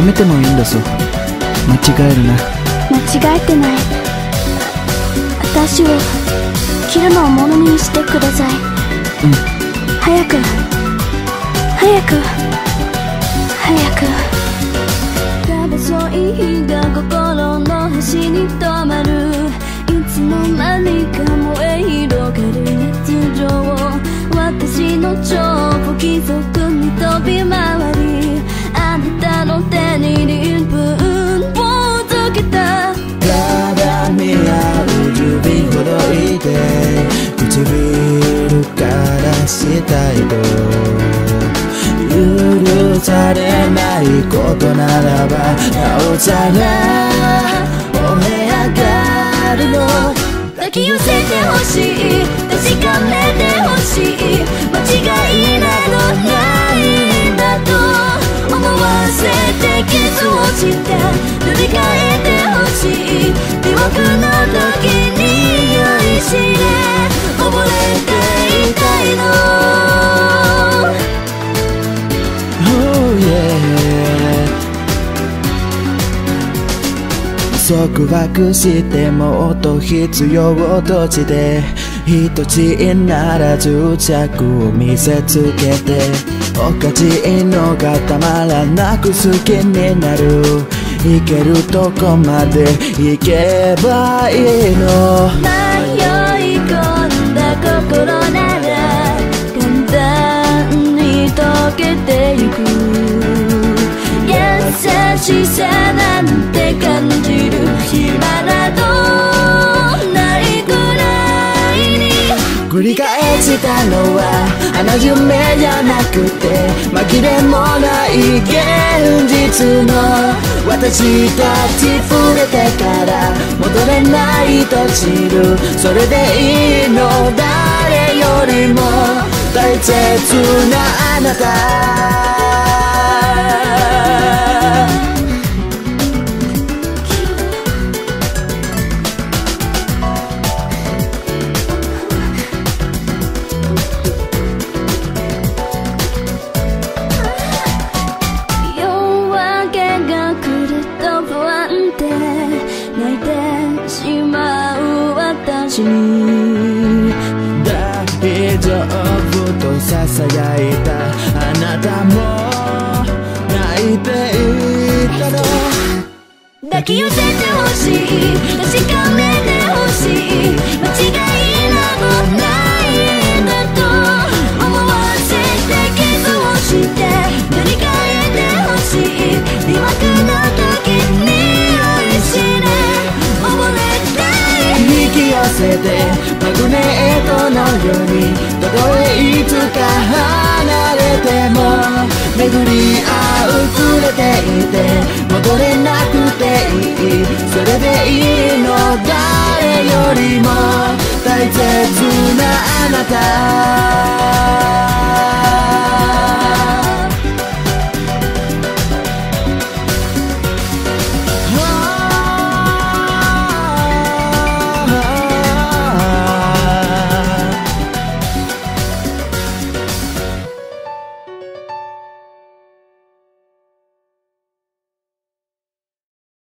めてもいいんだぞ。間違えるな。 間違えてない。私を切るのをものにしてください。 うん。 早く早く早く。ただそうい日が心の端に止まる。いつの間にか燃え広がる熱情。私の超不規則に飛び回り、あなたの手にリンプをつけた。 絡み合う指ほどいて、唇からしたいと許されないことならば、なおさら燃え上がるの。 抱き寄せてほしい、確かめてほしい。間違いなどないんだと思わせて傷をした塗り替えてほしい。魅惑の時に酔いしれ溺れていたいの。 Oh yeah、束縛してもっと必要として、一つにならず着を見せつけて、おかしいのがたまらなく好きになる。行けるとこまで行けばいいの。 迷い込んだ心なら簡単に溶けてゆく。優しさなんて感じる暇などないくらいに。 繰り返したのはあの夢じゃなくて、紛れもない現実の。私たち触れてから戻れないと知る。それでいいの、誰よりも大切なあなた。 泣いてしまう私に大丈夫とささやいたあなたも泣いていたの。 抱き寄せてほしい、確かめてほしい。間違いなどないんだと思わせて傷をして塗り替えてほしい。魅惑の時に酔いしれ溺れたい。 引き寄せてマグネットのように、たとえいつか離れても巡り合うくれていて、戻れなくていい。それでいいの、誰よりも大切なあなた。